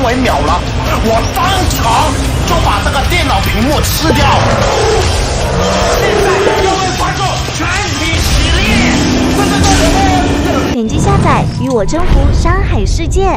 为秒了，我当场就把这个电脑屏幕吃掉。现在各位观众全体起立！ 点击下载，与我征服山海世界。